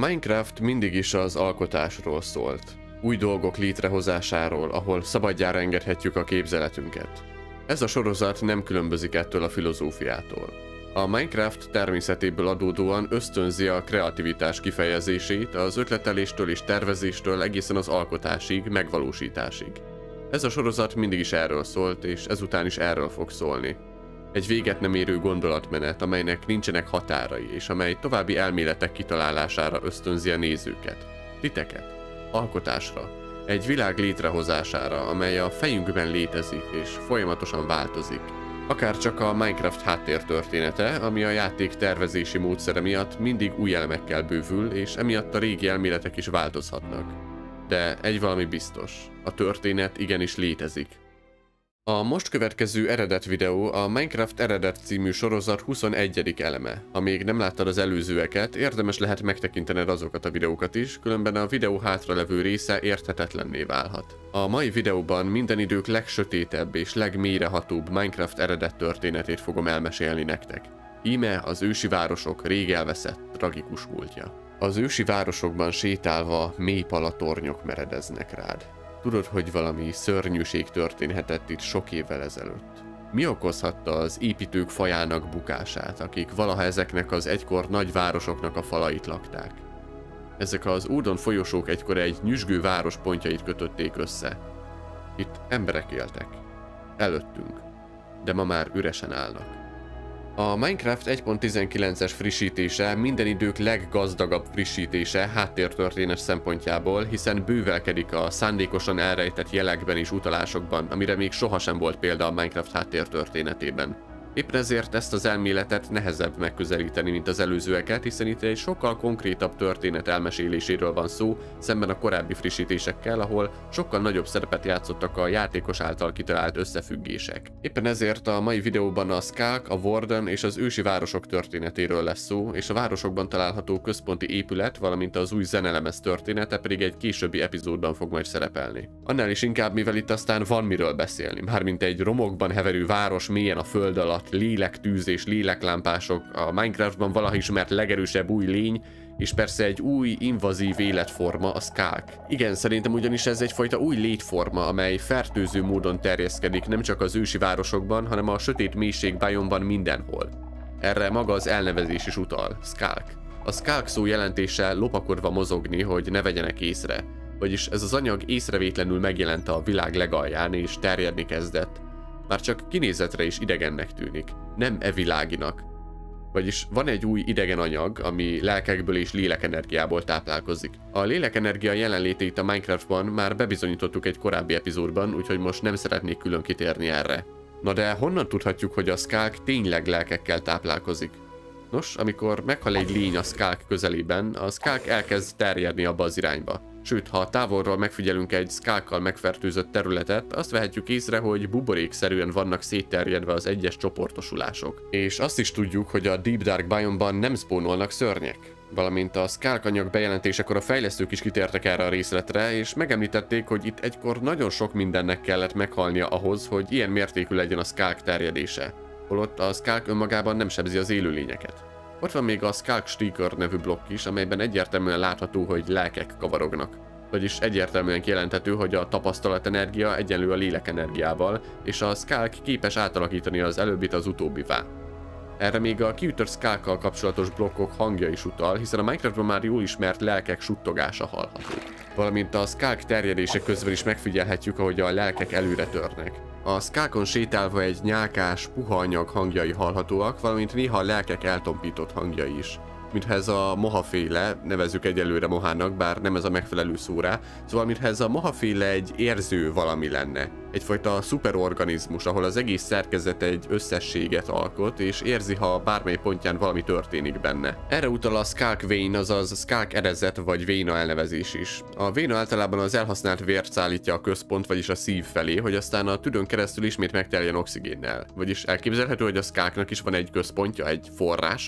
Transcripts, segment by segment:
Minecraft mindig is az alkotásról szólt. Új dolgok létrehozásáról, ahol szabadjára engedhetjük a képzeletünket. Ez a sorozat nem különbözik ettől a filozófiától. A Minecraft természetéből adódóan ösztönzi a kreativitás kifejezését az ötleteléstől és tervezéstől egészen az alkotásig, megvalósításig. Ez a sorozat mindig is erről szólt, és ezután is erről fog szólni. Egy véget nem érő gondolatmenet, amelynek nincsenek határai, és amely további elméletek kitalálására ösztönzi a nézőket, titeket, alkotásra, egy világ létrehozására, amely a fejünkben létezik és folyamatosan változik. Akár csak a Minecraft háttértörténete, ami a játék tervezési módszere miatt mindig új elemekkel bővül, és emiatt a régi elméletek is változhatnak. De egy valami biztos, a történet igenis létezik. A most következő eredet videó a Minecraft Eredet című sorozat 21. eleme. Ha még nem láttad az előzőeket, érdemes lehet megtekintened azokat a videókat is, különben a videó hátralevő része érthetetlenné válhat. A mai videóban minden idők legsötétebb és legmélyrehatóbb Minecraft eredet történetét fogom elmesélni nektek. Íme az ősi városok rég elveszett, tragikus múltja. Az ősi városokban sétálva mély palatornyok meredeznek rád. Tudod, hogy valami szörnyűség történhetett itt sok évvel ezelőtt. Mi okozhatta az építők fajának bukását, akik valaha ezeknek az egykor nagy városoknak a falait lakták? Ezek az úton folyosók egykor egy nyüzsgő város pontjait kötötték össze. Itt emberek éltek. Előttünk. De ma már üresen állnak. A Minecraft 1.19-es frissítése minden idők leggazdagabb frissítése háttértörténet szempontjából, hiszen bővelkedik a szándékosan elrejtett jelekben és utalásokban, amire még sohasem volt példa a Minecraft háttértörténetében. Éppen ezért ezt az elméletet nehezebb megközelíteni, mint az előzőeket, hiszen itt egy sokkal konkrétabb történet elmeséléséről van szó, szemben a korábbi frissítésekkel, ahol sokkal nagyobb szerepet játszottak a játékos által kitalált összefüggések. Éppen ezért a mai videóban a Skulk, a Warden és az ősi városok történetéről lesz szó, és a városokban található központi épület, valamint az új zenelemez története pedig egy későbbi epizódban fog majd szerepelni. Annál is inkább, mivel itt aztán van miről beszélni, mármint egy romokban heverő város mélyen a föld alatt, lélektűz és léleklámpások, a Minecraftban valaha ismert legerősebb új lény, és persze egy új invazív életforma, a Skulk. Igen, szerintem ugyanis ez egyfajta új létforma, amely fertőző módon terjeszkedik nem csak az ősi városokban, hanem a sötét mélység biomban mindenhol. Erre maga az elnevezés is utal, Skulk. A Skulk szó jelentése lopakodva mozogni, hogy ne vegyenek észre, vagyis ez az anyag észrevétlenül megjelent a világ legalján és terjedni kezdett. Már csak kinézetre is idegennek tűnik, nem eviláginak. Vagyis van egy új idegen anyag, ami lelkekből és lélekenergiából táplálkozik. A lélekenergia jelenlétét a Minecraftban már bebizonyítottuk egy korábbi epizódban, úgyhogy most nem szeretnék külön kitérni erre. Na de honnan tudhatjuk, hogy a Skulk tényleg lelkekkel táplálkozik? Nos, amikor meghal egy lény a Skulk közelében, a Skulk elkezd terjedni abba az irányba. Sőt, ha távolról megfigyelünk egy Skulkkal megfertőzött területet, azt vehetjük észre, hogy buborékszerűen vannak szétterjedve az egyes csoportosulások. És azt is tudjuk, hogy a Deep Dark Biome-ban nem spawnolnak szörnyek. Valamint a Skulk anyag bejelentésekor a fejlesztők is kitértek erre a részletre, és megemlítették, hogy itt egykor nagyon sok mindennek kellett meghalnia ahhoz, hogy ilyen mértékű legyen a Skulk terjedése. Holott a Skulk önmagában nem sebzi az élőlényeket. Ott van még a Skulk Streaker nevű blokk is, amelyben egyértelműen látható, hogy lelkek kavarognak. Vagyis egyértelműen kijelenthető, hogy a tapasztalatenergia egyenlő a lélekenergiával, és a Skulk képes átalakítani az előbbit az utóbbivá. Erre még a kiütött Skulkkal kapcsolatos blokkok hangja is utal, hiszen a Minecraftban már jól ismert lelkek suttogása hallható. Valamint a Skulk terjedése közben is megfigyelhetjük, ahogy a lelkek előre törnek. A Skulkon sétálva egy nyálkás, puha anyag hangjai hallhatóak, valamint néha a lelkek eltompított hangjai is. Mintha ez a mohaféle, nevezzük egyelőre mohának, bár nem ez a megfelelő szó rá, szóval mintha ez a mohaféle egy érző valami lenne. Egyfajta szuperorganizmus, ahol az egész szerkezet egy összességet alkot, és érzi, ha bármely pontján valami történik benne. Erre utal a Skulk Vein, azaz Skulk erezet vagy véna elnevezés is. A véna általában az elhasznált vért szállítja a központ, vagyis a szív felé, hogy aztán a tüdőn keresztül ismét megteljen oxigénnel. Vagyis elképzelhető, hogy a Skulknak is van egy központja, egy forrása?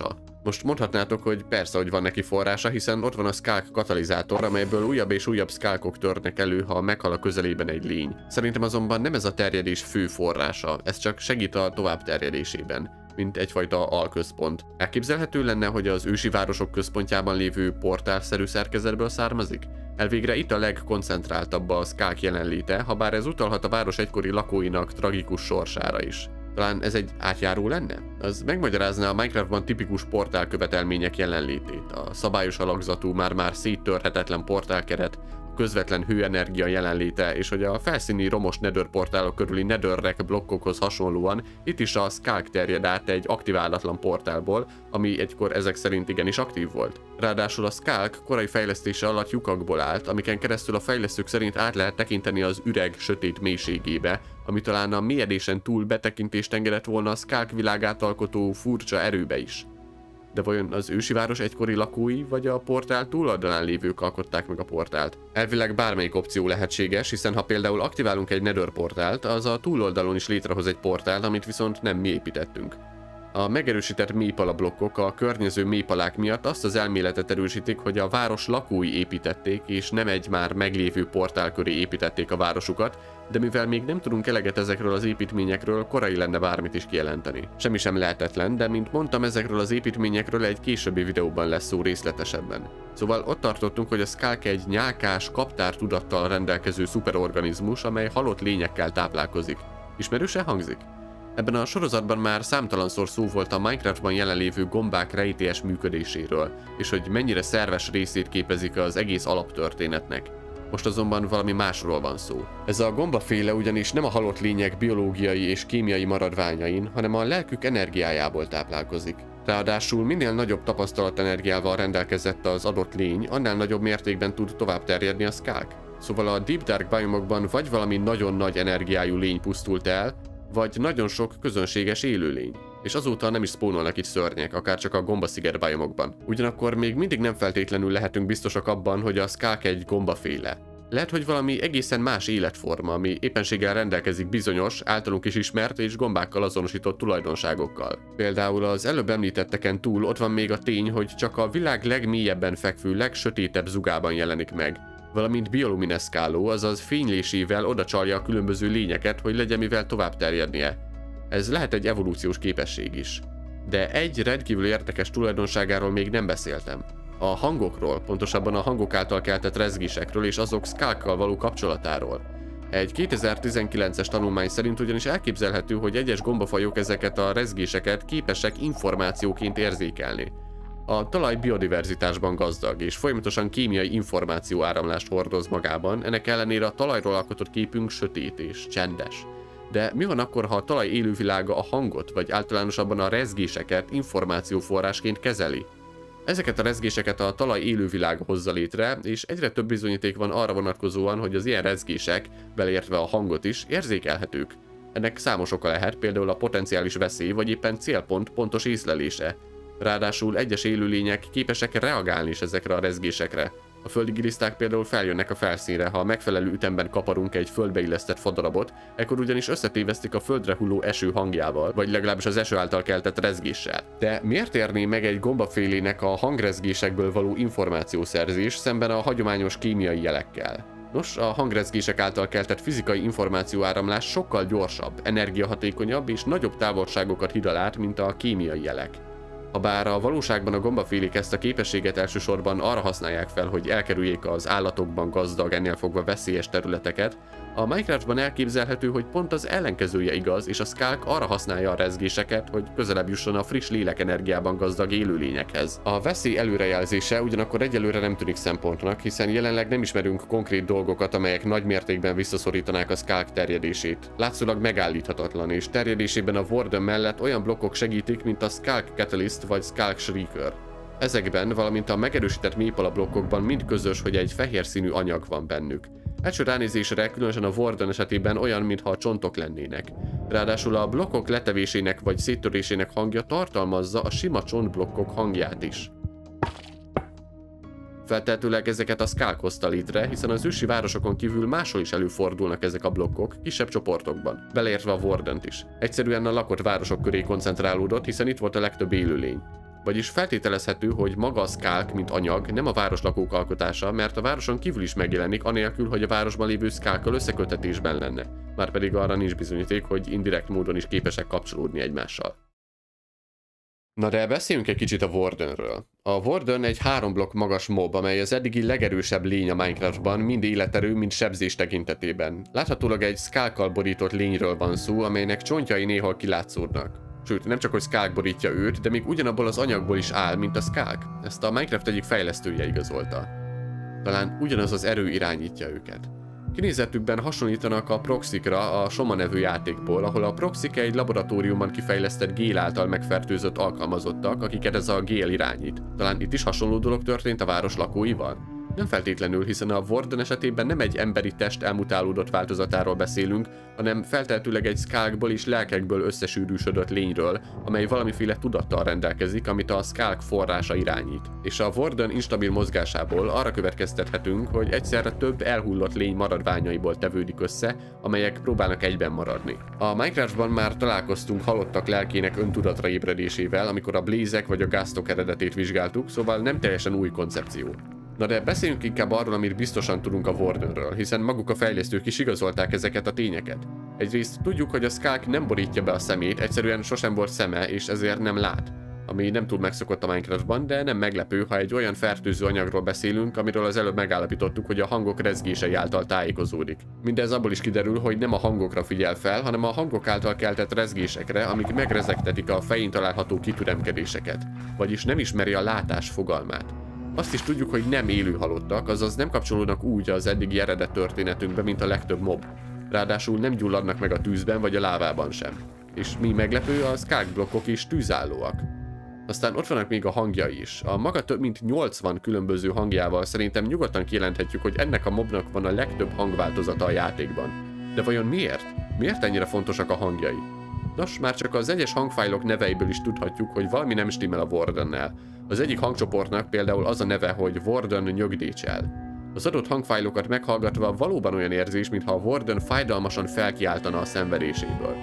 Most mondhatnátok, hogy persze, hogy van neki forrása, hiszen ott van a Skulk katalizátor, amelyből újabb és újabb Skulkok törnek elő, ha meghal a közelében egy lény. Szerintem azonban nem ez a terjedés fő forrása, ez csak segít a tovább terjedésében, mint egyfajta alközpont. Elképzelhető lenne, hogy az ősi városok központjában lévő portálszerű szerkezetből származik? Elvégre itt a legkoncentráltabb a Skulk jelenléte, habár ez utalhat a város egykori lakóinak tragikus sorsára is. Talán ez egy átjáró lenne? Az megmagyarázná a Minecraftban tipikus portálkövetelmények jelenlétét, a szabályos alakzatú, már-már széttörhetetlen portálkeret, a közvetlen hőenergia jelenléte, és hogy a felszíni romos nether portálok körüli netherrack blokkokhoz hasonlóan itt is a Skulk terjed át egy aktiválatlan portálból, ami egykor ezek szerint igenis aktív volt. Ráadásul a Skulk korai fejlesztése alatt lyukakból állt, amiken keresztül a fejlesztők szerint át lehet tekinteni az üreg sötét mélységébe, ami talán a mélyedésen túl betekintést engedett volna a Skulk világát alkotó furcsa erőbe is. De vajon az ősi város egykori lakói, vagy a portál túloldalán lévők alkották meg a portált? Elvileg bármelyik opció lehetséges, hiszen ha például aktiválunk egy nether portált, az a túloldalon is létrehoz egy portált, amit viszont nem mi építettünk. A megerősített mélypalablokkok a környező mélypalák miatt azt az elméletet erősítik, hogy a város lakói építették, és nem egy már meglévő portál köré építették a városukat, de mivel még nem tudunk eleget ezekről az építményekről, korai lenne bármit is kijelenteni. Semmi sem lehetetlen, de mint mondtam, ezekről az építményekről egy későbbi videóban lesz szó részletesebben. Szóval ott tartottunk, hogy a Skulk egy nyálkás, kaptártudattal rendelkező szuperorganizmus, amely halott lényekkel táplálkozik. Ismerősen hangzik? Ebben a sorozatban már számtalanszor szó volt a Minecraftban jelenlévő gombák rejtélyes működéséről, és hogy mennyire szerves részét képezik az egész alaptörténetnek. Most azonban valami másról van szó. Ez a gombaféle ugyanis nem a halott lények biológiai és kémiai maradványain, hanem a lelkük energiájából táplálkozik. Ráadásul minél nagyobb tapasztalatenergiával rendelkezett az adott lény, annál nagyobb mértékben tud tovább terjedni a Skulk. Szóval a Deep Dark biomokban vagy valami nagyon nagy energiájú lény pusztult el, vagy nagyon sok közönséges élőlény, és azóta nem is spónolnak itt szörnyek, akár csak a gombasziget biomokban. Ugyanakkor még mindig nem feltétlenül lehetünk biztosak abban, hogy a Skulk egy gombaféle. Lehet, hogy valami egészen más életforma, ami éppenséggel rendelkezik bizonyos, általunk is ismert és gombákkal azonosított tulajdonságokkal. Például az előbb említetteken túl ott van még a tény, hogy csak a világ legmélyebben fekvő, legsötétebb zugában jelenik meg, valamint bioluminescáló, azaz fénylésével odacsalja a különböző lényeket, hogy legyen mivel tovább terjednie. Ez lehet egy evolúciós képesség is. De egy rendkívül érdekes tulajdonságáról még nem beszéltem. A hangokról, pontosabban a hangok által keltett rezgésekről és azok Skulkkal való kapcsolatáról. Egy 2019-es tanulmány szerint ugyanis elképzelhető, hogy egyes gombafajok ezeket a rezgéseket képesek információként érzékelni. A talaj biodiverzitásban gazdag, és folyamatosan kémiai információ áramlást hordoz magában, ennek ellenére a talajról alkotott képünk sötét és csendes. De mi van akkor, ha a talaj élővilága a hangot, vagy általánosabban a rezgéseket információforrásként kezeli? Ezeket a rezgéseket a talaj élővilága hozza létre, és egyre több bizonyíték van arra vonatkozóan, hogy az ilyen rezgések, beleértve a hangot is, érzékelhetők. Ennek számos oka lehet, például a potenciális veszély, vagy éppen célpont pontos észlelése. Ráadásul egyes élőlények képesek reagálni is ezekre a rezgésekre. A földi giliszták például feljönnek a felszínre, ha megfelelő ütemben kaparunk egy földbeillesztett fadarabot, ekkor ugyanis összetévesztik a földre hulló eső hangjával, vagy legalábbis az eső által keltett rezgéssel. De miért érné meg egy gombafélének a hangrezgésekből való információszerzés szemben a hagyományos kémiai jelekkel? Nos, a hangrezgések által keltett fizikai információáramlás sokkal gyorsabb, energiahatékonyabb és nagyobb távolságokat hidal át, mint a kémiai jelek. Habár a valóságban a gombafélék ezt a képességet elsősorban arra használják fel, hogy elkerüljék az állatokban gazdag, ennél fogva veszélyes területeket, a Minecraftban elképzelhető, hogy pont az ellenkezője igaz, és a Skulk arra használja a rezgéseket, hogy közelebb jusson a friss lélekenergiában gazdag élőlényekhez. A veszély előrejelzése ugyanakkor egyelőre nem tűnik szempontnak, hiszen jelenleg nem ismerünk konkrét dolgokat, amelyek nagy mértékben visszaszorítanák a Skulk terjedését. Látszólag megállíthatatlan, és terjedésében a Warden mellett olyan blokkok segítik, mint a Skulk Catalyst vagy Skulk Shrieker. Ezekben, valamint a megerősített mélypalablokkokban mind közös, hogy egy fehér színű anyag van bennük. Első ránézésre különösen a Warden esetében olyan, mintha csontok lennének. Ráadásul a blokkok letevésének vagy széttörésének hangja tartalmazza a sima csontblokkok hangját is. Feltehetőleg ezeket a Skulk hozta létre, hiszen az ősi városokon kívül máshol is előfordulnak ezek a blokkok, kisebb csoportokban, beleértve a Wardent is. Egyszerűen a lakott városok köré koncentrálódott, hiszen itt volt a legtöbb élőlény. Vagyis feltételezhető, hogy maga a Skalk, mint anyag, nem a városlakók alkotása, mert a városon kívül is megjelenik, anélkül, hogy a városban lévő Skalkkal összeköttetésben lenne. Márpedig arra nincs bizonyíték, hogy indirekt módon is képesek kapcsolódni egymással. Na de beszéljünk egy kicsit a Wardenről. A Warden egy 3 blokk magas mob, amely az eddigi legerősebb lény a Minecraftban, mind életerő, mind sebzés tekintetében. Láthatólag egy Skalkkal borított lényről van szó, amelynek csontjai néhol kilátszódnak. Sőt, nem csak hogy Skalk borítja őt, de még ugyanabból az anyagból is áll, mint a Skalk. Ezt a Minecraft egyik fejlesztője igazolta. Talán ugyanaz az erő irányítja őket. Kinézetükben hasonlítanak a Proxikra a Soma nevű játékból, ahol a Proxik egy laboratóriumban kifejlesztett Gale által megfertőzött alkalmazottak, akiket ez a Gale irányít. Talán itt is hasonló dolog történt a város lakóival? Nem feltétlenül, hiszen a Warden esetében nem egy emberi test elmutálódott változatáról beszélünk, hanem feltehetőleg egy Skalkból és lelkekből összesűrűsödött lényről, amely valamiféle tudattal rendelkezik, amit a Skalk forrása irányít. És a Warden instabil mozgásából arra következtethetünk, hogy egyszerre több elhullott lény maradványaiból tevődik össze, amelyek próbálnak egyben maradni. A Minecraftban már találkoztunk halottak lelkének öntudatra ébredésével, amikor a Blaze-ek vagy a Ghastok eredetét vizsgáltuk, szóval nem teljesen új koncepció. Na de beszéljünk inkább arról, amit biztosan tudunk a Wardenről, hiszen maguk a fejlesztők is igazolták ezeket a tényeket. Egyrészt tudjuk, hogy a Skalk nem borítja be a szemét, egyszerűen sosem volt szeme, és ezért nem lát. Ami nem túl megszokott a Minecraftban, de nem meglepő, ha egy olyan fertőző anyagról beszélünk, amiről az előbb megállapítottuk, hogy a hangok rezgései által tájékozódik. Mindez abból is kiderül, hogy nem a hangokra figyel fel, hanem a hangok által keltett rezgésekre, amik megrezegtetik a fején található kitüremkedéseket, vagyis nem ismeri a látás fogalmát. Azt is tudjuk, hogy nem élő halottak, azaz nem kapcsolódnak úgy az eddigi eredet történetünkbe, mint a legtöbb mob. Ráadásul nem gyulladnak meg a tűzben vagy a lávában sem. És mi meglepő, a Skalk blokkok is tűzállóak. Aztán ott vannak még a hangjai is. A maga több mint 80 különböző hangjával szerintem nyugodtan kijelenthetjük, hogy ennek a mobnak van a legtöbb hangváltozata a játékban. De vajon miért? Miért ennyire fontosak a hangjai? Nos, már csak az egyes hangfájlok neveiből is tudhatjuk, hogy valami nem stimmel a Wardennel. Az egyik hangcsoportnak például az a neve, hogy Warden nyögdécsel. Az adott hangfájlokat meghallgatva valóban olyan érzés, mintha a Warden fájdalmasan felkiáltana a szenvedéséből.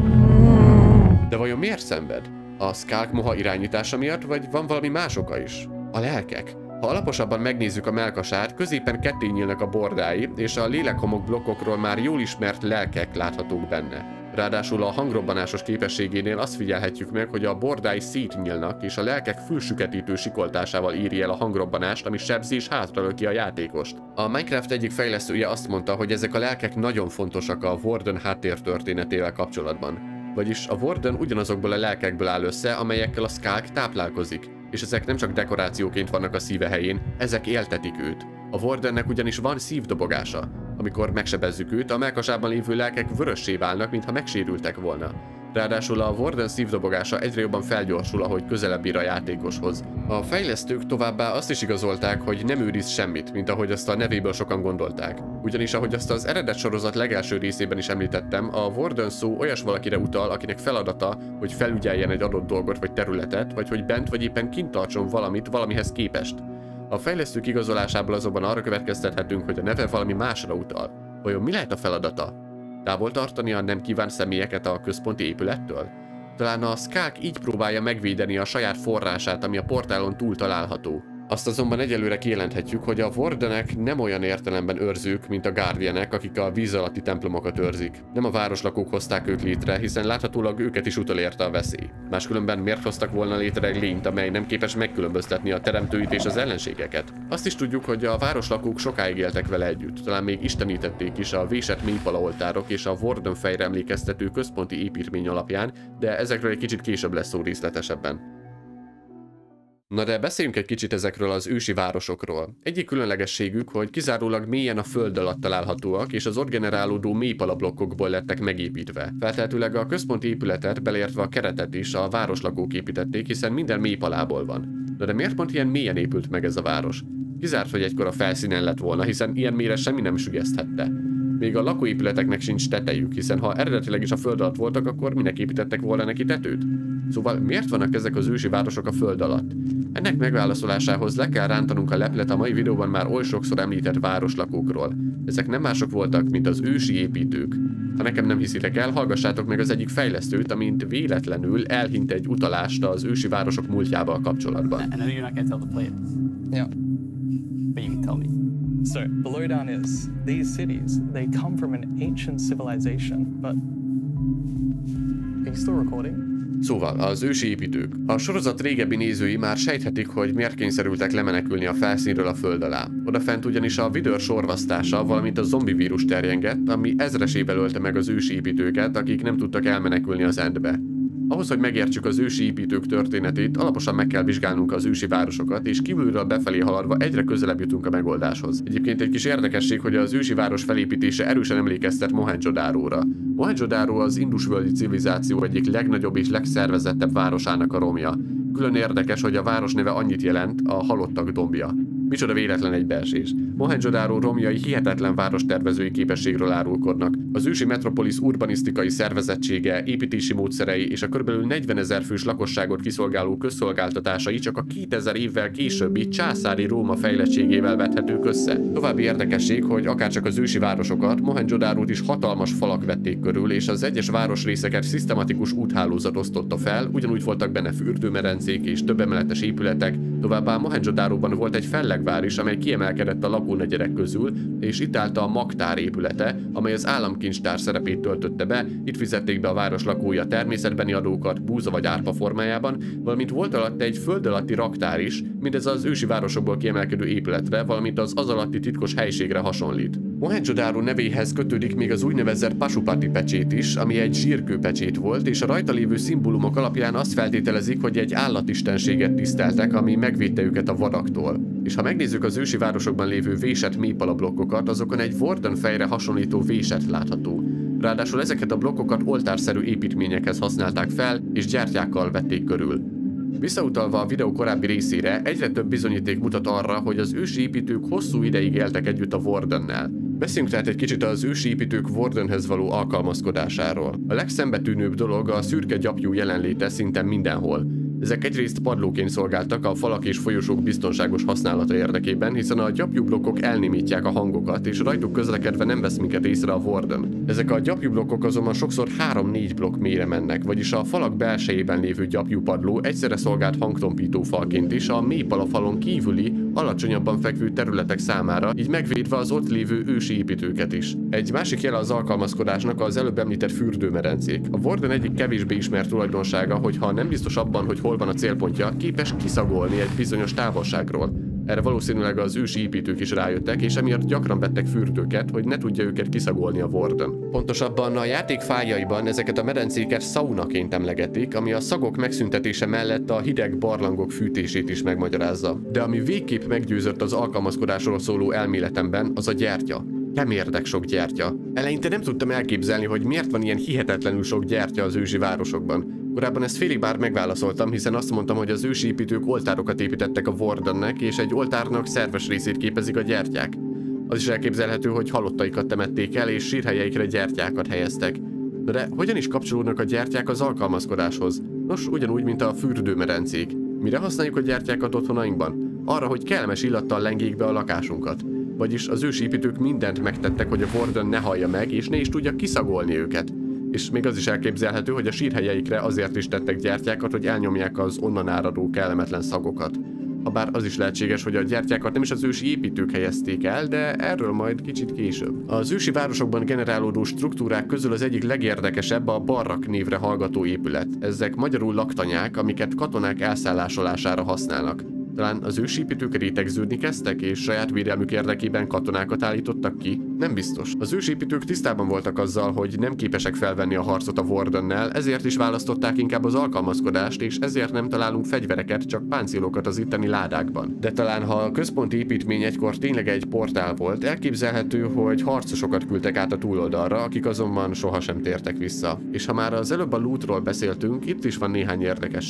De vajon miért szenved? A Skalk moha irányítása miatt, vagy van valami más oka is? A lelkek. Ha alaposabban megnézzük a mellkasát, középen ketté nyílnak a bordái, és a lélekhomok blokkokról már jól ismert lelkek láthatók benne. Ráadásul a hangrobbanásos képességénél azt figyelhetjük meg, hogy a bordái szétnyílnak, és a lelkek fülsüketítő sikoltásával éri el a hangrobbanást, ami sebzi és hátralöki a játékost. A Minecraft egyik fejlesztője azt mondta, hogy ezek a lelkek nagyon fontosak a Warden háttértörténetével kapcsolatban. Vagyis a Warden ugyanazokból a lelkekből áll össze, amelyekkel a Skalk táplálkozik. És ezek nem csak dekorációként vannak a szíve helyén, ezek éltetik őt. A Wardennek ugyanis van szívdobogása. Amikor megsebezzük őt, a mellkasában lévő lelkek vörössé válnak, mintha megsérültek volna. Ráadásul a Warden szívdobogása egyre jobban felgyorsul, ahogy közelebb ír a játékoshoz. A fejlesztők továbbá azt is igazolták, hogy nem őriz semmit, mint ahogy azt a nevéből sokan gondolták. Ugyanis ahogy azt az eredet sorozat legelső részében is említettem, a Warden szó olyas valakire utal, akinek feladata, hogy felügyeljen egy adott dolgot vagy területet, vagy hogy bent vagy éppen kint tartson valamit valamihez képest. A fejlesztők igazolásából azonban arra következtethetünk, hogy a neve valami másra utal. Vajon mi lehet a feladata? Távol tartani a nem kívánt személyeket a központi épülettől? Talán a Skalk így próbálja megvédeni a saját forrását, ami a portálon túl található. Azt azonban egyelőre kijelenthetjük, hogy a Wardenek nem olyan értelemben őrzők, mint a Guardianek, akik a víz alatti templomokat őrzik. Nem a városlakók hozták ők létre, hiszen láthatólag őket is utolérte a veszély. Máskülönben miért hoztak volna létre egy lényt, amely nem képes megkülönböztetni a teremtőit és az ellenségeket? Azt is tudjuk, hogy a városlakók sokáig éltek vele együtt, talán még istenítették is a vésett mélypalaoltárok és a Warden fejre emlékeztető központi építmény alapján, de ezekről egy kicsit később lesz szó részletesebben. Na de beszéljünk egy kicsit ezekről az ősi városokról. Egyik különlegességük, hogy kizárólag mélyen a föld alatt találhatóak, és az ott generálódó mélypalablokkokból lettek megépítve. Feltehetőleg a központi épületet, beleértve a keretet is a városlakók építették, hiszen minden mélypalából van. De miért pont ilyen mélyen épült meg ez a város? Kizárt, hogy egykor a felszínen lett volna, hiszen ilyen mélyre semmi nem sülyezthette. Még a lakóépületeknek sincs tetejük, hiszen ha eredetileg is a föld alatt voltak, akkor minek építettek volna neki tetőt? Szóval miért vannak ezek az ősi városok a föld alatt? Ennek megválaszolásához le kell rántanunk a leplet a mai videóban már oly sokszor említett városlakókról. Ezek nem mások voltak, mint az ősi építők. Ha nekem nem hiszitek el, hallgassátok meg az egyik fejlesztőt, amint véletlenül elhint egy utalást az ősi városok múltjával kapcsolatban. So, the lowdown is, these cities, they come from an ancient civilization, but... Are you still recording? Szóval, az ősi építők. A sorozat régebbi nézői már sejthetik, hogy miért kényszerültek lemenekülni a felszínről a föld alá. Odafent ugyanis a vidőr sorvasztása, valamint a zombi vírus terjengett, ami ezresével ölte meg az ősi építőket, akik nem tudtak elmenekülni az Endbe. Ahhoz, hogy megértsük az ősi építők történetét, alaposan meg kell vizsgálnunk az ősi városokat, és kívülről befelé haladva egyre közelebb jutunk a megoldáshoz. Egyébként egy kis érdekesség, hogy az ősi város felépítése erősen emlékeztet Mohenjo-daróra. Mohenjo-daro az indusvölgyi civilizáció egyik legnagyobb és legszervezettebb városának a romja. Külön érdekes, hogy a város neve annyit jelent, a halottak dombja. Micsoda véletlen egybeesés. Mohenjo-daro romjai hihetetlen várostervezői képességről árulkodnak. Az ősi metropolis urbanisztikai szervezettsége, építési módszerei és a kb. 40 000 fős lakosságot kiszolgáló közszolgáltatásai csak a 2000 évvel későbbi császári Róma fejlettségével vethetők össze. További érdekesség, hogy akárcsak az ősi városokat, Mohenjo-darót is hatalmas falak vették körül, és az egyes városrészeket szisztematikus úthálózat osztotta fel, ugyanúgy voltak benne fürdőmedencék és több emeletes épületek, továbbá Mohenjo-daróban volt egy fellegvár is, amely kiemelkedett a lakónegyedek közül, és itt állt a magtár épülete, amely az államkincstár szerepét töltötte be, itt fizették be a város lakói a természetbeni adókat búza vagy árpa formájában, valamint volt alatt egy föld alatti raktár is, mindez az ősi városokból kiemelkedő épületre, valamint az alatti titkos helyiségre hasonlít. Mohenjo-daro nevéhez kötődik még az úgynevezett Pasupati pecsét is, ami egy zsírkőpecsét volt, és a rajta lévő szimbólumok alapján azt feltételezik, hogy egy állatistenséget tiszteltek, ami megvédte őket a vadaktól. És ha megnézzük az ősi városokban lévő vésett mépalablokkokat, azokon egy Warden fejre hasonlító véset látható. Ráadásul ezeket a blokkokat oltárszerű építményekhez használták fel, és gyertyákkal vették körül. Visszautalva a videó korábbi részére, egyre több bizonyíték mutat arra, hogy az ősi építők hosszú ideig éltek együtt a Wardennel. Beszéljünk tehát egy kicsit az ősi építők Wardenhez való alkalmazkodásáról. A legszembetűnőbb dolog a szürke gyapjú jelenléte szinte mindenhol. Ezek egyrészt padlóként szolgáltak a falak és folyosók biztonságos használata érdekében, hiszen a gyapjúblokkok elnémítják a hangokat, és rajtuk közlekedve nem vesz minket észre a Warden. Ezek a gyapjúblokkok azonban sokszor 3-4 blokk mélyre mennek, vagyis a falak belsejében lévő gyapjúpadló egyszerre szolgált hangtompító falként is a mépalafalon kívüli, alacsonyabban fekvő területek számára, így megvédve az ott lévő ősi építőket is. Egy másik jele az alkalmazkodásnak az előbb említett fürdőmedencék. A Warden egyik kevésbé ismert tulajdonsága, hogy ha nem biztos abban, hogy hol van a célpontja, képes kiszagolni egy bizonyos távolságról. Erre valószínűleg az ősi építők is rájöttek, és emiatt gyakran vettek fürdőket, hogy ne tudja őket kiszagolni a Warden. Pontosabban a játék fájljaiban ezeket a medencéket szaunaként emlegetik, ami a szagok megszüntetése mellett a hideg barlangok fűtését is megmagyarázza. De ami végképp meggyőzött az alkalmazkodásról szóló elméletemben, az a gyertya. Kemérdek sok gyertya. Eleinte nem tudtam elképzelni, hogy miért van ilyen hihetetlenül sok gyertya az ősi városokban. Korábban ezt félig bár megválaszoltam, hiszen azt mondtam, hogy az ősi építők oltárokat építettek a Wardennek, és egy oltárnak szerves részét képezik a gyertyák. Az is elképzelhető, hogy halottaikat temették el, és sírhelyeikre gyertyákat helyeztek. De hogyan is kapcsolódnak a gyertyák az alkalmazkodáshoz? Nos, ugyanúgy, mint a fürdőmedencék. Mire használjuk a gyertyákat otthonainkban? Arra, hogy kellemes illattal lengjék be a lakásunkat. Vagyis az ősi építők mindent megtettek, hogy a Warden ne hallja meg, és ne is tudja kiszagolni őket. És még az is elképzelhető, hogy a sírhelyeikre azért is tettek gyertyákat, hogy elnyomják az onnan áradó kellemetlen szagokat. Habár az is lehetséges, hogy a gyertyákat nem is az ősi építők helyezték el, de erről majd kicsit később. Az ősi városokban generálódó struktúrák közül az egyik legérdekesebb a barrak névre hallgató épület. Ezek magyarul laktanyák, amiket katonák elszállásolására használnak. Talán az ősi építők rétegződni kezdtek, és saját védelmük érdekében katonákat állítottak ki? Nem biztos. Az ősi építők tisztában voltak azzal, hogy nem képesek felvenni a harcot a Wardennel, ezért is választották inkább az alkalmazkodást, és ezért nem találunk fegyvereket, csak páncélokat az itteni ládákban. De talán ha a központi építmény egykor tényleg egy portál volt, elképzelhető, hogy harcosokat küldtek át a túloldalra, akik azonban sohasem tértek vissza. És ha már az előbb a lootról beszéltünk, itt is van néhány érdekesség.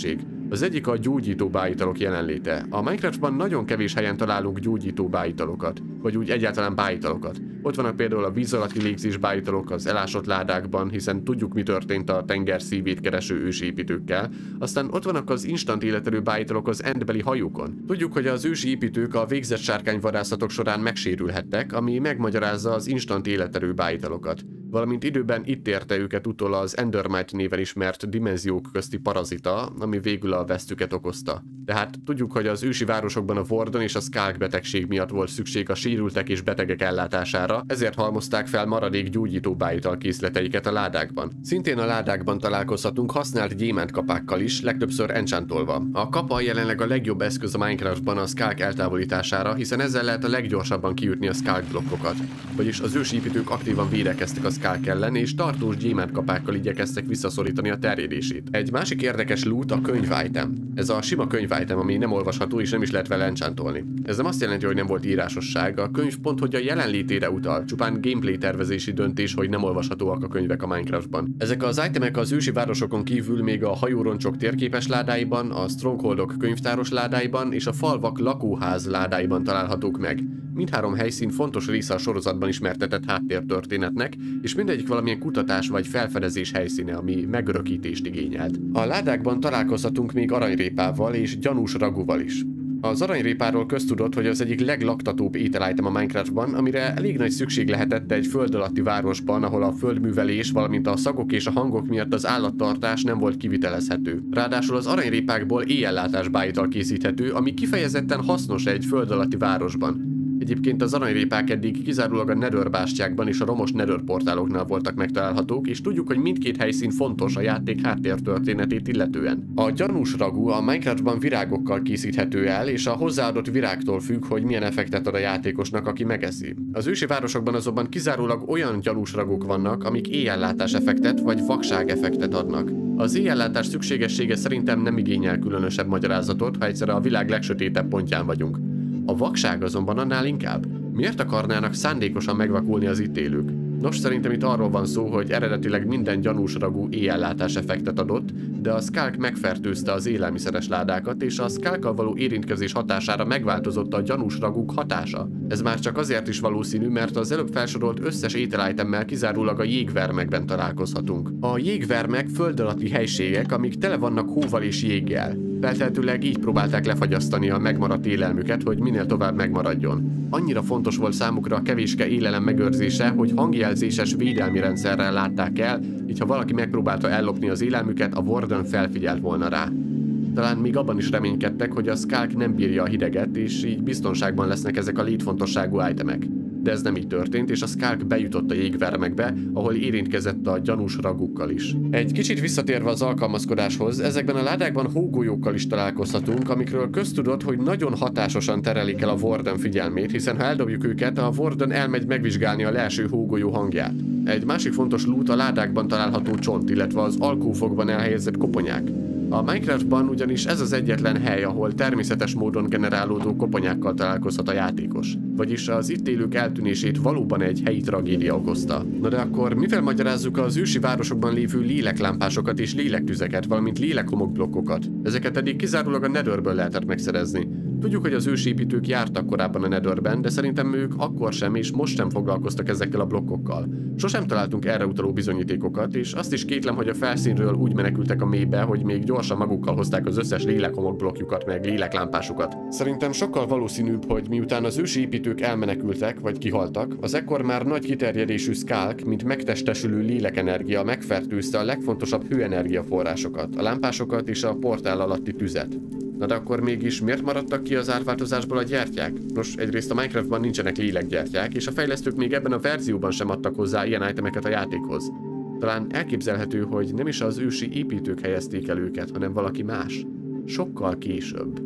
Az egyik a gyógyító bájitalok jelenléte. A Minecraftban nagyon kevés helyen találunk gyógyító bájitalokat, vagy úgy egyáltalán bájitalokat. Ott vannak például a víz alatti légzés bájitalok az elásott ládákban, hiszen tudjuk, mi történt a tenger szívét kereső ősépítőkkel. Aztán ott vannak az instant életerő bájitalok az endbeli hajókon. Tudjuk, hogy az ősi építők a végzett sárkányvadászatok során megsérülhettek, ami megmagyarázza az instant életerő bájitalokat. Valamint időben itt érte őket utol az Endermite néven ismert dimenziók közti parazita, ami végül a vesztüket okozta. Tehát tudjuk, hogy az ősi városokban a Warden és a Skulk betegség miatt volt szükség a sérültek és betegek ellátására, ezért halmozták fel maradék gyógyító bájital készleteiket a ládákban. Szintén a ládákban találkozhatunk használt gyémántkapákkal is, legtöbbször enchantolva. A kapa jelenleg a legjobb eszköz a Minecraftban a Skulk eltávolítására, hiszen ezzel lehet a leggyorsabban kiütni a Skulk blokkokat. Vagyis az ősi építők aktívan védekeztek a Skulk ellen, és tartós gyémántkapákkal igyekeztek visszaszorítani a terjedését. Egy másik érdekes loot a könyv item. Ez a sima könyv item, ami nem olvasható és nem is lehet vele enchantolni. Ez nem azt jelenti, hogy nem volt írásosság, a könyv pont hogy a jelenlétére utal, csupán gameplay tervezési döntés, hogy nem olvashatóak a könyvek a Minecraftban. Ezek az itemek az ősi városokon kívül még a hajóroncsok térképes ládáiban, a strongholdok könyvtáros ládáiban és a falvak lakóház ládáiban találhatók meg. Mindhárom helyszín fontos része a sorozatban ismertetett háttértörténetnek, és mindegyik valamilyen kutatás vagy felfedezés helyszíne, ami megörökítést igényelt. A ládákban találkozhatunk még aranyrépával és gyanús ragúval is. Az aranyrépáról köztudott, hogy az egyik leglaktatóbb ételitem a Minecraftban, amire elég nagy szükség lehetett egy föld alatti városban, ahol a földművelés, valamint a szagok és a hangok miatt az állattartás nem volt kivitelezhető. Ráadásul az aranyrépákból éjjellátás bájital készíthető, ami kifejezetten hasznos egy föld alatti városban. Egyébként az aranyrépák eddig kizárólag a Nether bástyákban és a romos Nether portáloknál voltak megtalálhatók, és tudjuk, hogy mindkét helyszín fontos a játék háttértörténetét illetően. A gyanús ragú a Minecraftban virágokkal készíthető el, és a hozzáadott virágtól függ, hogy milyen effektet ad a játékosnak, aki megeszi. Az ősi városokban azonban kizárólag olyan gyanús ragúk vannak, amik éjjellátás effektet vagy vakság effektet adnak. Az éjjellátás szükségessége szerintem nem igényel különösebb magyarázatot, ha egyszerre a világ legsötétebb pontján vagyunk. A vakság azonban annál inkább. Miért akarnának szándékosan megvakulni az itt élők? Nos, szerintem itt arról van szó, hogy eredetileg minden gyanús ragú éjjellátás effektet adott, de a Skulk megfertőzte az élelmiszeres ládákat, és a Skulkkal való érintkezés hatására megváltozott a gyanús ragúk hatása. Ez már csak azért is valószínű, mert az előbb felsorolt összes ételitemmel kizárólag a jégvermekben találkozhatunk. A jégvermek föld alatti helységek, amik tele vannak hóval és jéggel. Feltehetőleg így próbálták lefagyasztani a megmaradt élelmüket, hogy minél tovább megmaradjon. Annyira fontos volt számukra a kevéske élelem megőrzése, hogy hangjelzéses védelmi rendszerrel látták el, így ha valaki megpróbálta ellopni az élelmüket, a Warden felfigyelt volna rá. Talán még abban is reménykedtek, hogy a Skulk nem bírja a hideget, és így biztonságban lesznek ezek a létfontosságú itemek. De ez nem így történt, és a Skulk bejutott a jégvermekbe, ahol érintkezett a gyanús ragúkkal is. Egy kicsit visszatérve az alkalmazkodáshoz, ezekben a ládákban hógolyókkal is találkozhatunk, amikről köztudott, hogy nagyon hatásosan terelik el a Warden figyelmét, hiszen ha eldobjuk őket, a Warden elmegy megvizsgálni a leeső hógolyó hangját. Egy másik fontos loot a ládákban található csont, illetve az alkófokban elhelyezett koponyák. A Minecraftban ugyanis ez az egyetlen hely, ahol természetes módon generálódó koponyákkal találkozhat a játékos. Vagyis az itt élők eltűnését valóban egy helyi tragédia okozta. Na de akkor mivel magyarázzuk az ősi városokban lévő léleklámpásokat és lélektüzeket, valamint lélekhomokblokkokat? Ezeket eddig kizárólag a Netherből lehetett megszerezni. Tudjuk, hogy az ősépítők jártak korábban a Netherben, de szerintem ők akkor sem és most sem foglalkoztak ezekkel a blokkokkal. Sosem találtunk erre utaló bizonyítékokat, és azt is kétlem, hogy a felszínről úgy menekültek a mélybe, hogy még gyorsan magukkal hozták az összes lélekhomokblokkjukat meg léleklámpásukat. Szerintem sokkal valószínűbb, hogy miután az ősi építők elmenekültek vagy kihaltak, az ekkor már nagy kiterjedésű Skulk, mint megtestesülő lélekenergia megfertőzte a legfontosabb hőenergiaforrásokat, a lámpásokat és a portál alatti tüzet. Na de akkor mégis miért maradtak ki az árváltozásból a gyertyák? Nos, egyrészt a Minecraftban nincsenek lélekgyertyák, és a fejlesztők még ebben a verzióban sem adtak hozzá ilyen itemeket a játékhoz. Talán elképzelhető, hogy nem is az ősi építők helyezték el őket, hanem valaki más. Sokkal később.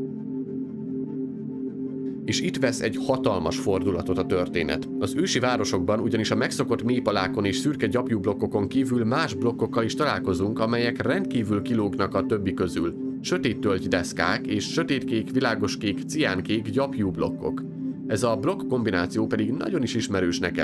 És itt vesz egy hatalmas fordulatot a történet. Az ősi városokban ugyanis a megszokott mélypalákon és szürke gyapjú blokkokon kívül más blokkokkal is találkozunk, amelyek rendkívül kilógnak a többi közül. Sötét tölgydeszkák és sötétkék, világoskék, ciánkék gyapjú blokkok. Ez a blokk kombináció pedig nagyon is ismerős nekem.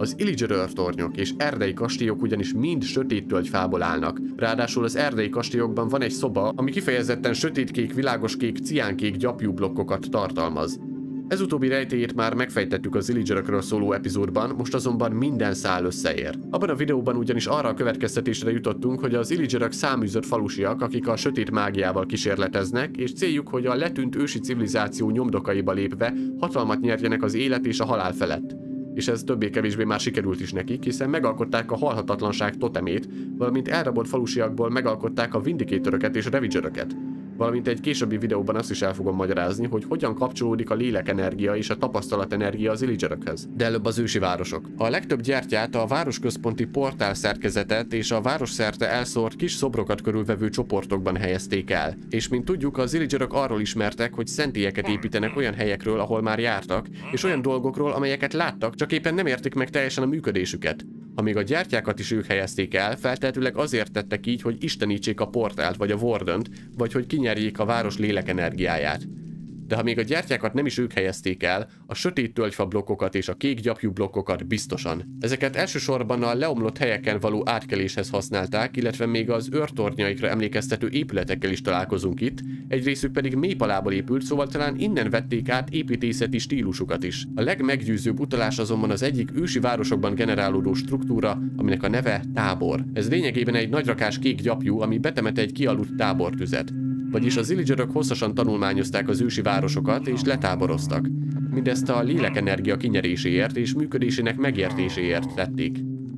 Az Illager őrtornyok és erdei kastélyok ugyanis mind sötét tölgyfából állnak. Ráadásul az erdei kastélyokban van egy szoba, ami kifejezetten sötétkék, világoskék, ciánkék gyapjú blokkokat tartalmaz. Ez utóbbi rejtélyét már megfejtettük az Illagerökről szóló epizódban, most azonban minden szál összeér. Abban a videóban ugyanis arra a következtetésre jutottunk, hogy az Illagerök száműzött falusiak, akik a sötét mágiával kísérleteznek, és céljuk, hogy a letűnt ősi civilizáció nyomdokaiba lépve hatalmat nyerjenek az élet és a halál felett. És ez többé-kevésbé már sikerült is nekik, hiszen megalkották a halhatatlanság totemét, valamint elrabolt falusiakból megalkották a Vindicatoröket és Ravageröket. Valamint egy későbbi videóban azt is el fogom magyarázni, hogy hogyan kapcsolódik a lélekenergia és a tapasztalatenergia az Illagerökhöz. De előbb az ősi városok. A legtöbb gyertyát a városközponti portál szerkezetet és a városszerte elszórt kis szobrokat körülvevő csoportokban helyezték el. És mint tudjuk, az Illagerök arról ismertek, hogy szentélyeket építenek olyan helyekről, ahol már jártak, és olyan dolgokról, amelyeket láttak, csak éppen nem értik meg teljesen a működésüket. Ha még a gyertyákat is ők helyezték el, feltehetőleg azért tettek így, hogy istenítsék a portált vagy a Wardent, vagy hogy kinyerjék a város lélekenergiáját. De ha még a gyertyákat nem is ők helyezték el, a sötét tölgyfa blokkokat és a kék gyapjú blokkokat biztosan. Ezeket elsősorban a leomlott helyeken való átkeléshez használták, illetve még az őrtornyaikra emlékeztető épületekkel is találkozunk itt, egy részük pedig mélypalából épült, szóval talán innen vették át építészeti stílusukat is. A legmeggyőzőbb utalás azonban az egyik ősi városokban generálódó struktúra, aminek a neve tábor. Ez lényegében egy nagyrakás kék gyapjú, ami betemet egy kialudt tábortüzet. Vagyis az Illagerök hosszasan tanulmányozták az ősi városokat és letáboroztak. Mindezt a lélekenergia kinyeréséért és működésének megértéséért tették.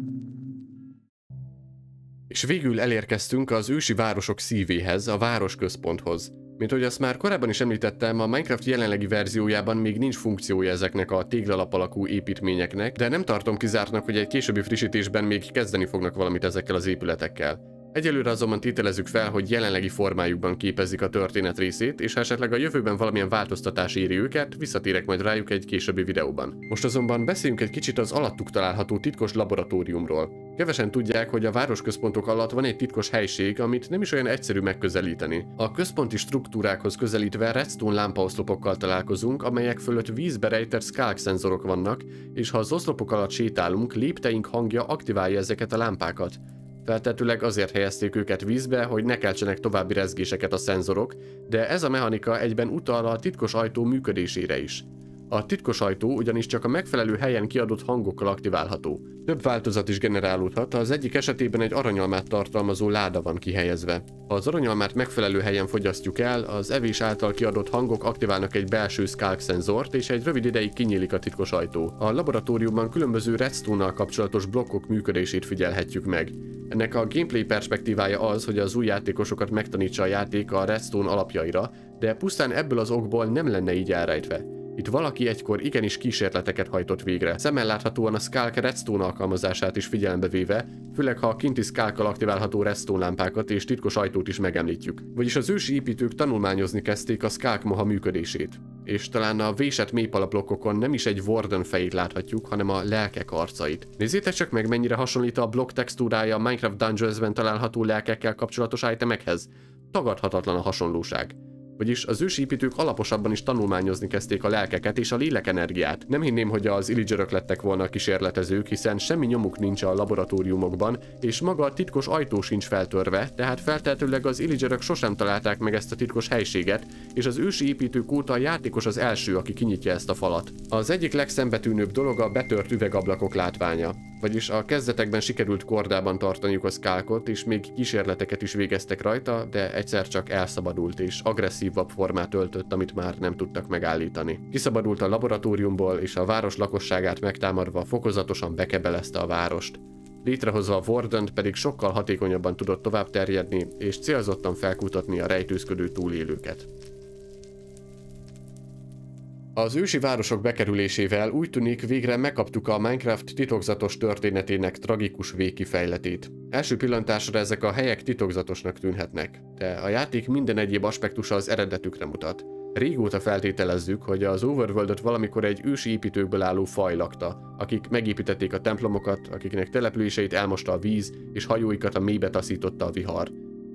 És végül elérkeztünk az ősi városok szívéhez, a városközponthoz. Mint ahogy azt már korábban is említettem, a Minecraft jelenlegi verziójában még nincs funkciója ezeknek a téglalap alakú építményeknek, de nem tartom kizártnak, hogy egy későbbi frissítésben még kezdeni fognak valamit ezekkel az épületekkel. Egyelőre azonban tételezzük fel, hogy jelenlegi formájukban képezik a történet részét, és ha esetleg a jövőben valamilyen változtatás éri őket, visszatérek majd rájuk egy későbbi videóban. Most azonban beszéljünk egy kicsit az alattuk található titkos laboratóriumról. Kevesen tudják, hogy a városközpontok alatt van egy titkos helység, amit nem is olyan egyszerű megközelíteni. A központi struktúrákhoz közelítve redstone lámpaoszlopokkal találkozunk, amelyek fölött vízbe rejtett skalk szenzorok vannak, és ha az oszlopok alatt sétálunk, lépteink hangja aktiválja ezeket a lámpákat. Feltetőleg azért helyezték őket vízbe, hogy ne keltsenek további rezgéseket a szenzorok, de ez a mechanika egyben utal a titkos ajtó működésére is. A titkos ajtó ugyanis csak a megfelelő helyen kiadott hangokkal aktiválható. Több változat is generálódhat, az egyik esetében egy aranyalmát tartalmazó láda van kihelyezve. Ha az aranyalmát megfelelő helyen fogyasztjuk el, az evés által kiadott hangok aktiválnak egy belső skalk szenzort, és egy rövid ideig kinyílik a titkos ajtó. A laboratóriumban különböző redstone-nal kapcsolatos blokkok működését figyelhetjük meg. Ennek a gameplay perspektívája az, hogy az új játékosokat megtanítsa a játék a redstone alapjaira, de pusztán ebből az okból nem lenne így elrejtve. Itt valaki egykor igenis kísérleteket hajtott végre, szemmel láthatóan a skalk redstone alkalmazását is figyelembe véve, főleg ha a kinti skalkkal aktiválható redstone lámpákat és titkos ajtót is megemlítjük. Vagyis az ősi építők tanulmányozni kezdték a skalk moha működését. És talán a vésett mépalablokkokon nem is egy Warden fejét láthatjuk, hanem a lelkek arcait. Nézzétek csak meg, mennyire hasonlít a blokk textúrája a Minecraft Dungeonsben található lelkekkel kapcsolatos itemekhez. Tagadhatatlan a hasonlóság. Vagyis az ősi építők alaposabban is tanulmányozni kezdték a lelkeket és a lélekenergiát. Nem hinném, hogy az Illagerök lettek volna a kísérletezők, hiszen semmi nyomuk nincs a laboratóriumokban, és maga a titkos ajtó sincs feltörve, tehát feltehetőleg az Illagerök sosem találták meg ezt a titkos helységet, és az ősi építők óta a játékos az első, aki kinyitja ezt a falat. Az egyik legszembetűnőbb dolog a betört üvegablakok látványa. Vagyis a kezdetekben sikerült kordában tartaniuk a skalkot, és még kísérleteket is végeztek rajta, de egyszer csak elszabadult és agresszívabb formát öltött, amit már nem tudtak megállítani. Kiszabadult a laboratóriumból, és a város lakosságát megtámadva fokozatosan bekebelezte a várost. Létrehozva a Wardent pedig sokkal hatékonyabban tudott tovább terjedni, és célzottan felkutatni a rejtőzködő túlélőket. Az ősi városok bekerülésével úgy tűnik, végre megkaptuk a Minecraft titokzatos történetének tragikus végkifejletét. Első pillantásra ezek a helyek titokzatosnak tűnhetnek, de a játék minden egyéb aspektusa az eredetükre mutat. Régóta feltételezzük, hogy az Overworldot valamikor egy ősi építőkből álló faj lakta, akik megépítették a templomokat, akiknek településeit elmosta a víz, és hajóikat a mélybe taszította a vihar.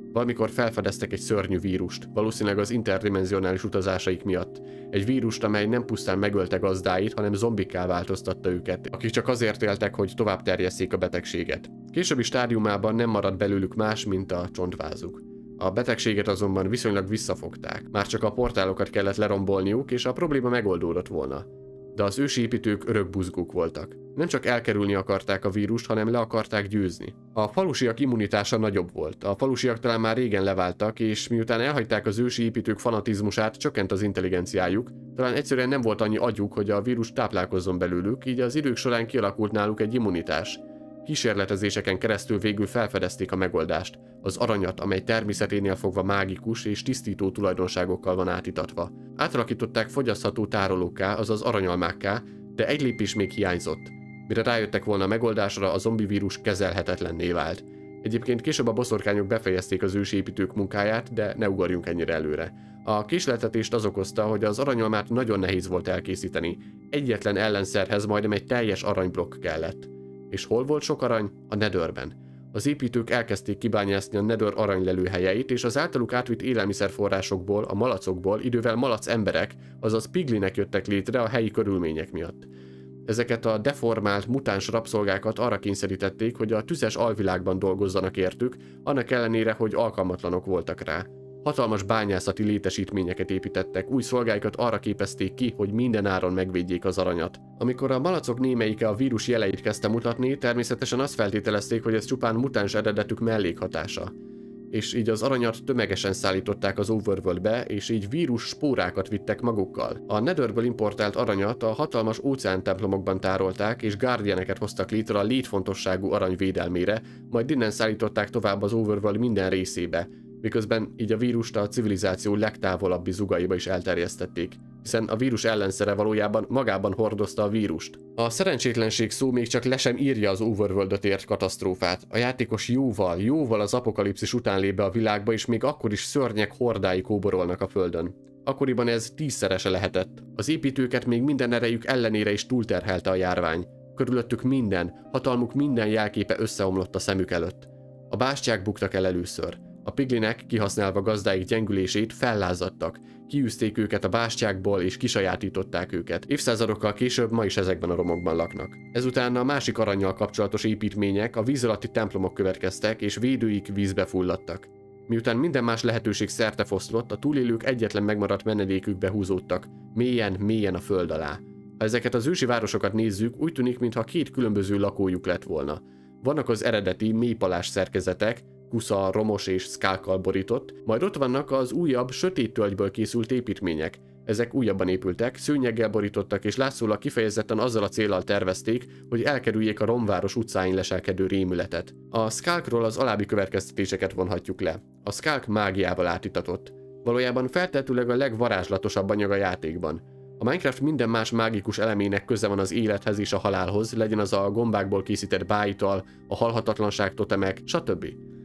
Valamikor felfedeztek egy szörnyű vírust, valószínűleg az interdimensionális utazásaik miatt. Egy vírust, amely nem pusztán megölte gazdáit, hanem zombikká változtatta őket, akik csak azért éltek, hogy tovább terjesszék a betegséget. Későbbi stádiumában nem maradt belőlük más, mint a csontvázuk. A betegséget azonban viszonylag visszafogták, már csak a portálokat kellett lerombolniuk, és a probléma megoldódott volna. De az ősi építők örök buzgók voltak. Nem csak elkerülni akarták a vírust, hanem le akarták győzni. A falusiak immunitása nagyobb volt. A falusiak talán már régen leváltak, és miután elhagyták az ősi építők fanatizmusát, csökkent az intelligenciájuk. Talán egyszerűen nem volt annyi agyuk, hogy a vírus táplálkozzon belőlük, így az idők során kialakult náluk egy immunitás. Kísérletezéseken keresztül végül felfedezték a megoldást, az aranyat, amely természeténél fogva mágikus és tisztító tulajdonságokkal van átítatva. Átalakították fogyasztható tárolókká, azaz aranyalmákká, de egy lépés még hiányzott. Mire rájöttek volna a megoldásra, a zombi vírus kezelhetetlenné vált. Egyébként később a boszorkányok befejezték az ősi építők munkáját, de ne ugorjunk ennyire előre. A késleltetést az okozta, hogy az aranyalmát nagyon nehéz volt elkészíteni. Egyetlen ellenszerhez majdnem egy teljes aranyblokk kellett. És hol volt sok arany? A Netherben. Az építők elkezdték kibányászni a Nether aranylelőhelyeit, és az általuk átvitt élelmiszerforrásokból, a malacokból idővel malac emberek, azaz piglinek jöttek létre a helyi körülmények miatt. Ezeket a deformált, mutáns rabszolgákat arra kényszerítették, hogy a tüzes alvilágban dolgozzanak értük, annak ellenére, hogy alkalmatlanok voltak rá. Hatalmas bányászati létesítményeket építettek, új szolgáikat arra képezték ki, hogy minden áron megvédjék az aranyat. Amikor a malacok némelyike a vírus jeleit kezdte mutatni, természetesen azt feltételezték, hogy ez csupán mutáns eredetük mellékhatása. És így az aranyat tömegesen szállították az Overworldbe, és így vírus spórákat vittek magukkal. A Netherből importált aranyat a hatalmas óceántemplomokban tárolták, és guardianeket hoztak létre a létfontosságú arany védelmére, majd innen szállították tovább az Overworld minden részébe, miközben így a vírust a civilizáció legtávolabbi zugaiba is elterjesztették, hiszen a vírus ellenszere valójában magában hordozta a vírust. A szerencsétlenség szó még csak le sem írja az Overworld-ot ért katasztrófát. A játékos jóval az apokalipszis után lép be a világba, és még akkor is szörnyek hordái kóborolnak a földön. Akkoriban ez 10-szerese lehetett. Az építőket még minden erejük ellenére is túlterhelte a járvány. Körülöttük minden, hatalmuk minden jelképe összeomlott a szemük előtt. A bástyák buktak el először. A piglinek, kihasználva gazdáik gyengülését, fellázadtak, kiűzték őket a bástyákból és kisajátították őket. Évszázadokkal később ma is ezekben a romokban laknak. Ezután a másik arannyal kapcsolatos építmények, a víz alatti templomok következtek, és védőik vízbe fulladtak. Miután minden más lehetőség szerte foszlott, a túlélők egyetlen megmaradt menedékükbe húzódtak, mélyen a föld alá. Ha ezeket az ősi városokat nézzük, úgy tűnik, mintha két különböző lakójuk lett volna. Vannak az eredeti, mélypalás szerkezetek, kusza, romos és szkálkkal borított, majd ott vannak az újabb, sötét tölgyből készült építmények. Ezek újabban épültek, szőnyeggel borítottak, és látszólag kifejezetten azzal a céllal tervezték, hogy elkerüljék a romváros utcáin leselkedő rémületet. A Skulkról az alábbi következtetéseket vonhatjuk le. A Skulk mágiával átítatott. Valójában feltehetőleg a legvarázslatosabb anyag a játékban. A Minecraft minden más mágikus elemének köze van az élethez és a halálhoz, legyen az a gombákból készített bájital, a halhatatlanság totemek, stb.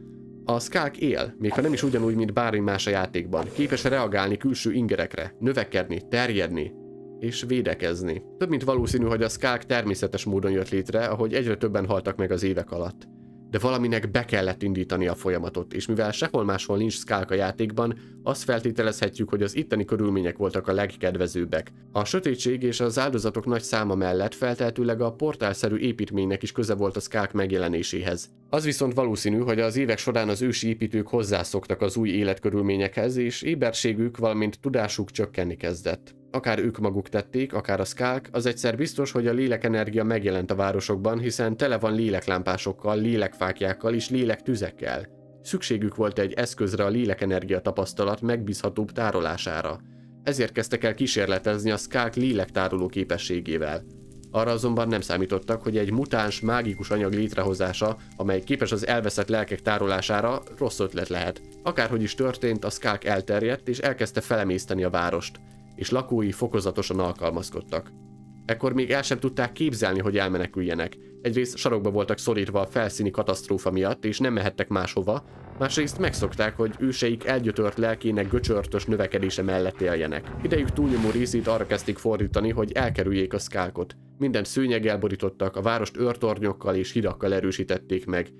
A Skulk él, még ha nem is ugyanúgy, mint bármi más a játékban. Képes reagálni külső ingerekre, növekedni, terjedni és védekezni. Több mint valószínű, hogy a Skulk természetes módon jött létre, ahogy egyre többen haltak meg az évek alatt. De valaminek be kellett indítani a folyamatot, és mivel sehol máshol nincs Skulk a játékban, azt feltételezhetjük, hogy az itteni körülmények voltak a legkedvezőbbek. A sötétség és az áldozatok nagy száma mellett feltehetőleg a portálszerű építménynek is köze volt a Skulk megjelenéséhez. Az viszont valószínű, hogy az évek során az ősi építők hozzászoktak az új életkörülményekhez, és éberségük, valamint tudásuk csökkenni kezdett. Akár ők maguk tették, akár a Skulk, az egyszer biztos, hogy a lélekenergia megjelent a városokban, hiszen tele van léleklámpásokkal, lélekfáklyákkal és lélektüzekkel. Szükségük volt egy eszközre a lélekenergia tapasztalat megbízhatóbb tárolására. Ezért kezdtek el kísérletezni a Skulk lélektároló képességével. Arra azonban nem számítottak, hogy egy mutáns, mágikus anyag létrehozása, amely képes az elveszett lelkek tárolására, rossz ötlet lehet. Akárhogy is történt, a Skulk elterjedt és elkezdte felemészteni a várost, és lakói fokozatosan alkalmazkodtak. Ekkor még el sem tudták képzelni, hogy elmeneküljenek. Egyrészt sarokba voltak szorítva a felszíni katasztrófa miatt, és nem mehettek máshova, másrészt megszokták, hogy őseik elgyötört lelkének göcsörtös növekedése mellett éljenek. Idejük túlnyomó részét arra kezdték fordítani, hogy elkerüljék a Skulkot. Minden szőnyeggel borítottak, a várost őrtornyokkal és hidakkal erősítették meg.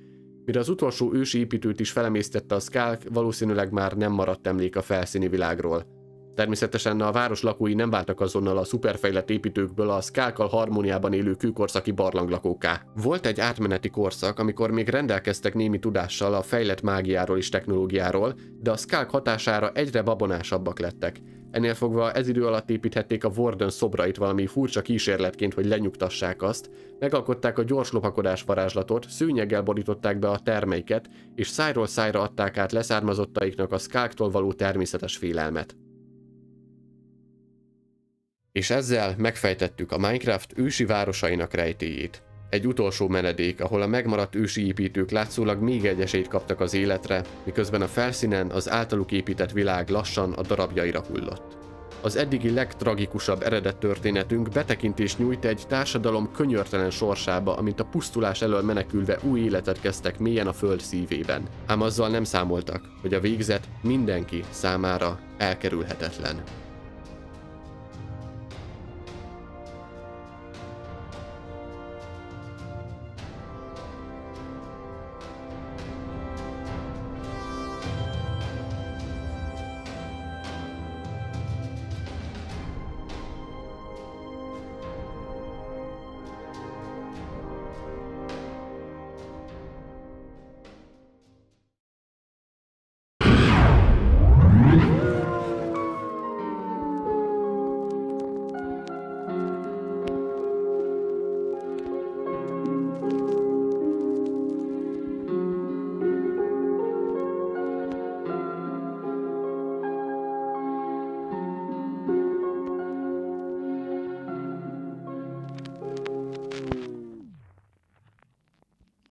Mire az utolsó ősi építőt is felemésztette a Skalk, valószínűleg már nem maradt emlék a felszíni világról. Természetesen a város lakói nem váltak azonnal a szuperfejlett építőkből a Skalkkal harmóniában élő kőkorszaki barlanglakókká. Volt egy átmeneti korszak, amikor még rendelkeztek némi tudással a fejlett mágiáról és technológiáról, de a Skalk hatására egyre babonásabbak lettek. Ennél fogva ez idő alatt építhették a Warden szobrait valami furcsa kísérletként, hogy lenyugtassák azt, megalkották a gyors lopakodás varázslatot, szőnyeggel borították be a termeiket, és szájról szájra adták át leszármazottaiknak a Skalktól való természetes félelmet. És ezzel megfejtettük a Minecraft ősi városainak rejtélyét. Egy utolsó menedék, ahol a megmaradt ősi építők látszólag még egy esélyt kaptak az életre, miközben a felszínen az általuk épített világ lassan a darabjaira hullott. Az eddigi legtragikusabb eredet történetünk betekintést nyújt egy társadalom könyörtelen sorsába, amint a pusztulás elől menekülve új életet kezdtek mélyen a föld szívében. Ám azzal nem számoltak, hogy a végzet mindenki számára elkerülhetetlen.